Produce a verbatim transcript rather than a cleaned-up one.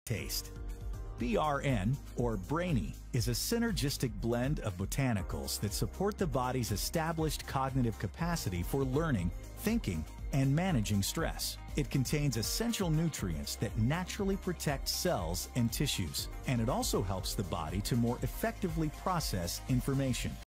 taste. B R N, or Brainy, is a synergistic blend of botanicals that support the body's established cognitive capacity for learning, thinking, and managing stress. It contains essential nutrients that naturally protect cells and tissues, and it also helps the body to more effectively process information.